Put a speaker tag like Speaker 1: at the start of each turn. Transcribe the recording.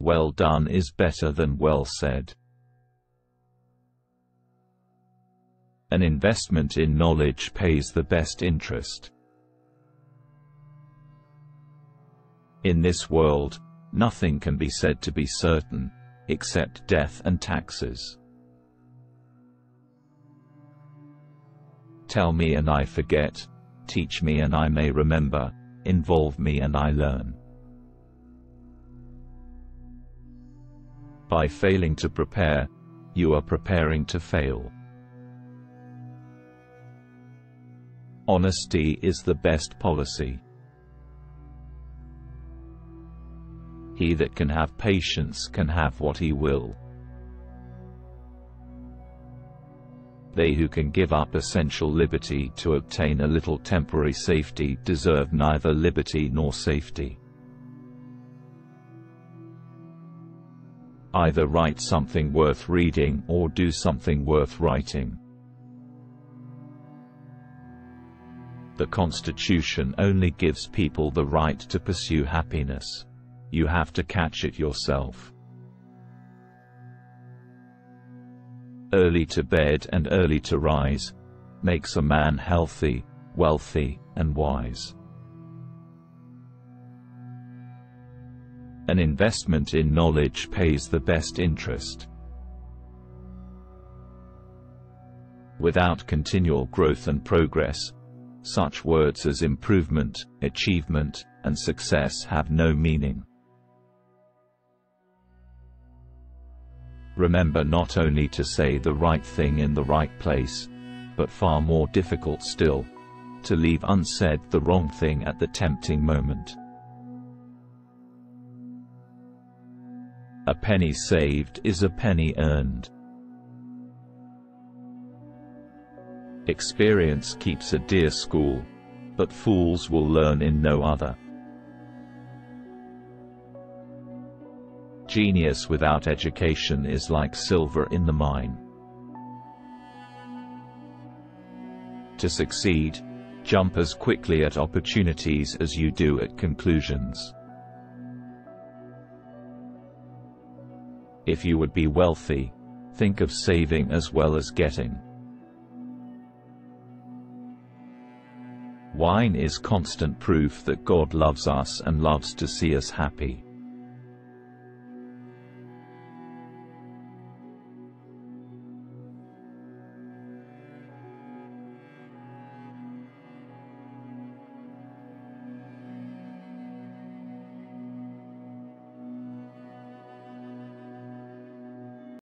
Speaker 1: well done is better than well said. An investment in knowledge pays the best interest. In this world, nothing can be said to be certain, except death and taxes. Tell me and I forget, teach me and I may remember, involve me and I learn. By failing to prepare, you are preparing to fail. Honesty is the best policy. He that can have patience can have what he will. They who can give up essential liberty to obtain a little temporary safety deserve neither liberty nor safety. Either write something worth reading or do something worth writing. The Constitution only gives people the right to pursue happiness. You have to catch it yourself. Early to bed and early to rise makes a man healthy, wealthy, and wise. An investment in knowledge pays the best interest. Without continual growth and progress, such words as improvement, achievement, and success have no meaning. Remember not only to say the right thing in the right place, but far more difficult still, to leave unsaid the wrong thing at the tempting moment. A penny saved is a penny earned. Experience keeps a dear school, but fools will learn in no other. Genius without education is like silver in the mine. To succeed, jump as quickly at opportunities as you do at conclusions. If you would be wealthy, think of saving as well as getting. Wine is constant proof that God loves us and loves to see us happy.